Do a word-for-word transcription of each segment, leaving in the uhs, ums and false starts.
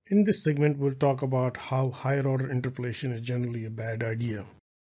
In this segment, we'll talk about how higher order interpolation is generally a bad idea.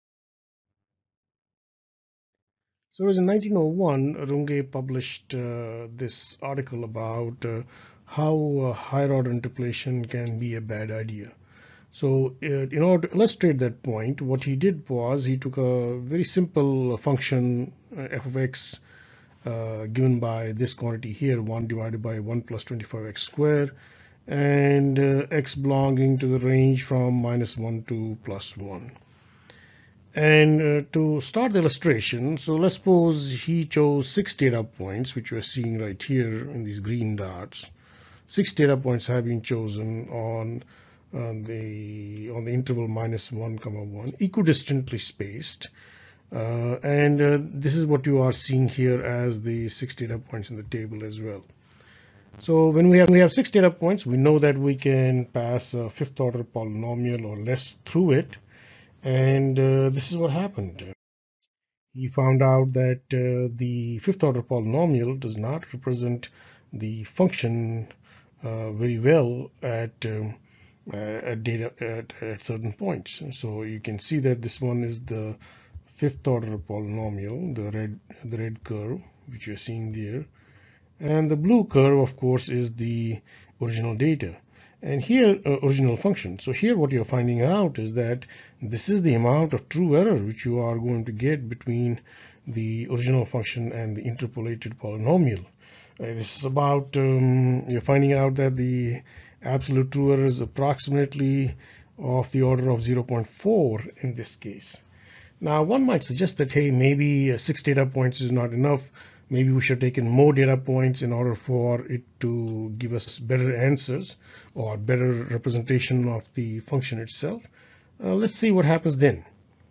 So it was in nineteen oh one, Runge published uh, this article about uh, how uh, higher order interpolation can be a bad idea. So uh, in order to illustrate that point, what he did was he took a very simple function uh, f of x uh, given by this quantity here, one divided by one plus twenty-five x squared, and uh, x belonging to the range from minus one to plus one. And uh, to start the illustration, so let's suppose he chose six data points, which we're seeing right here in these green dots. Six data points have been chosen on, on the on the interval minus one comma one, equidistantly spaced. Uh, and uh, this is what you are seeing here as the six data points in the table as well. So when we have we have six data points, we know that we can pass a fifth order polynomial or less through it. And uh, this is what happened. He found out that uh, the fifth order polynomial does not represent the function uh, very well at um, uh, at data at, at certain points. So you can see that this one is the fifth order polynomial, the red the red curve which you're seeing there, and the blue curve, of course, is the original data. And here, uh, original function. So here what you're finding out is that this is the amount of true error which you are going to get between the original function and the interpolated polynomial. Uh, this is about, um, you're finding out that the absolute true error is approximately of the order of zero point four in this case. Now, one might suggest that, hey, maybe uh, six data points is not enough. Maybe we should take in more data points in order for it to give us better answers or better representation of the function itself. Uh, let's see what happens then.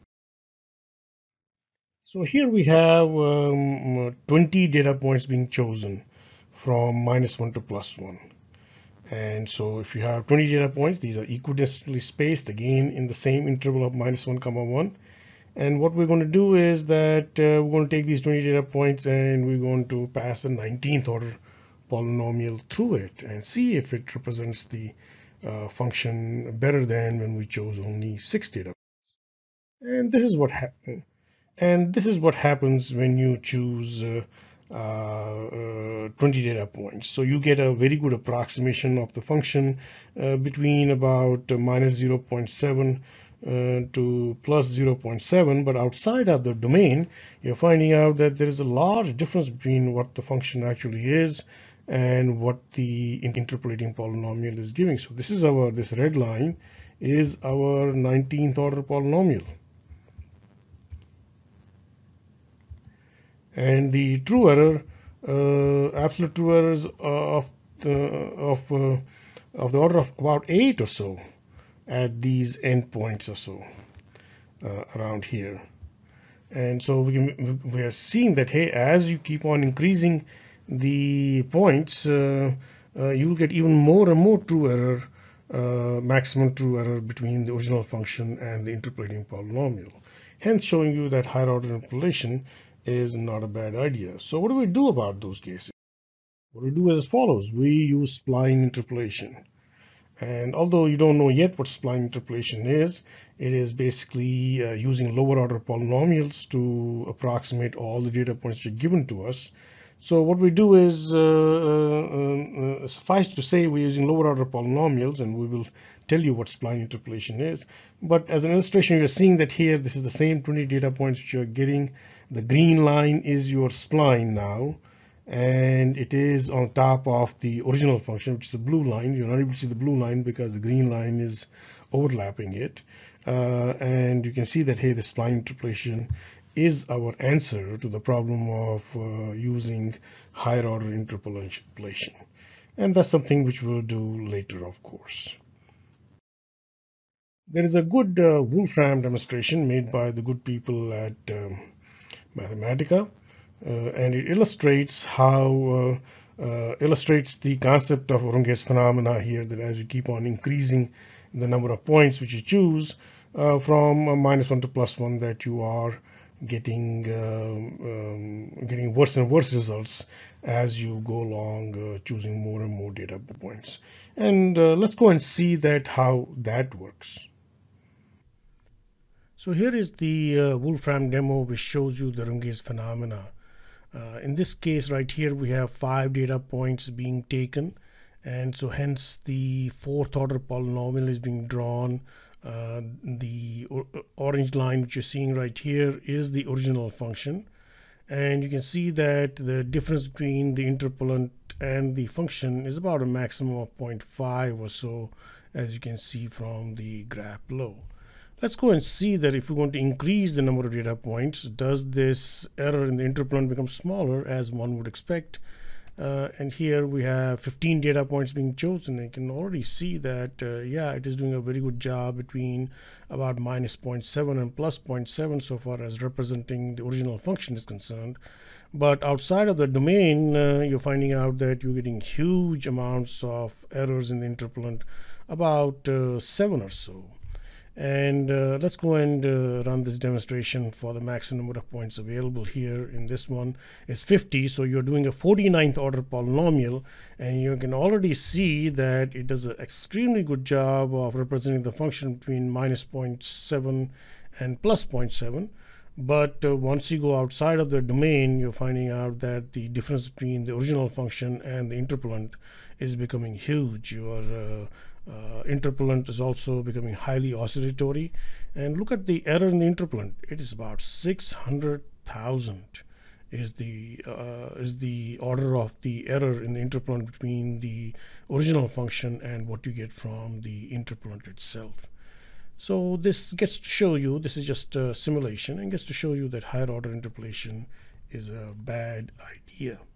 So here we have um, twenty data points being chosen from minus one to plus one. And so if you have twenty data points, these are equidistantly spaced, again in the same interval of minus one comma one. And what we're going to do is that uh, we're going to take these twenty data points and we're going to pass a nineteenth order polynomial through it and see if it represents the uh, function better than when we chose only six data. And this is what happened. And this is what happens when you choose uh, uh, uh, twenty data points. So you get a very good approximation of the function uh, between about uh, minus zero point seven Uh, to plus zero point seven, but outside of the domain, you're finding out that there is a large difference between what the function actually is and what the interpolating polynomial is giving. So this is our, this red line is our nineteenth order polynomial. And the true error, uh, absolute true errors of the, of, uh, of the order of about eight or so at these endpoints or so uh, around here. And so we, can, we are seeing that, hey, as you keep on increasing the points, uh, uh, you will get even more and more true error, uh, maximum true error between the original function and the interpolating polynomial. Hence showing you that higher order interpolation is not a bad idea. So what do we do about those cases? What we do is as follows. We use spline interpolation. And although you don't know yet what spline interpolation is, it is basically uh, using lower order polynomials to approximate all the data points that are given to us. So what we do is, uh, uh, uh, suffice to say, we're using lower order polynomials, and we will tell you what spline interpolation is. But as an illustration, you're seeing that here, this is the same twenty data points which you're getting. The green line is your spline now, and it is on top of the original function, which is the blue line. You're not able to see the blue line because the green line is overlapping it. Uh, and you can see that, hey, the spline interpolation is our answer to the problem of uh, using higher order interpolation. And that's something which we'll do later, of course. There is a good uh, Wolfram demonstration made by the good people at um, Mathematica. Uh, and it illustrates how uh, uh, illustrates the concept of Runge's phenomena here, that as you keep on increasing the number of points which you choose uh, from uh, minus one to plus one, that you are getting um, um, getting worse and worse results as you go along, uh, choosing more and more data points. And uh, let's go and see that how that works. So here is the uh, Wolfram demo, which shows you the Runge's phenomena. Uh, in this case right here, we have five data points being taken, and so hence the fourth order polynomial is being drawn. Uh, the or orange line which you're seeing right here is the original function, and you can see that the difference between the interpolant and the function is about a maximum of zero point five or so, as you can see from the graph below. Let's go and see that if we're going to increase the number of data points, does this error in the interpolant become smaller, as one would expect? Uh, and here we have fifteen data points being chosen. You can already see that, uh, yeah, it is doing a very good job between about minus zero point seven and plus zero point seven so far as representing the original function is concerned. But outside of the domain, uh, you're finding out that you're getting huge amounts of errors in the interpolant, about uh, seven or so. And uh, let's go and uh, run this demonstration for the maximum number of points available here. In this one is fifty, so you're doing a forty-ninth order polynomial, and you can already see that it does an extremely good job of representing the function between minus zero point seven and plus zero point seven. But uh, once you go outside of the domain, you're finding out that the difference between the original function and the interpolant is becoming huge. Your uh, Uh, interpolant is also becoming highly oscillatory, and look at the error in the interpolant. It is about six hundred thousand is the uh, is the order of the error in the interpolant between the original function and what you get from the interpolant itself. So this gets to show you, this is just a simulation, and gets to show you that higher order interpolation is a bad idea.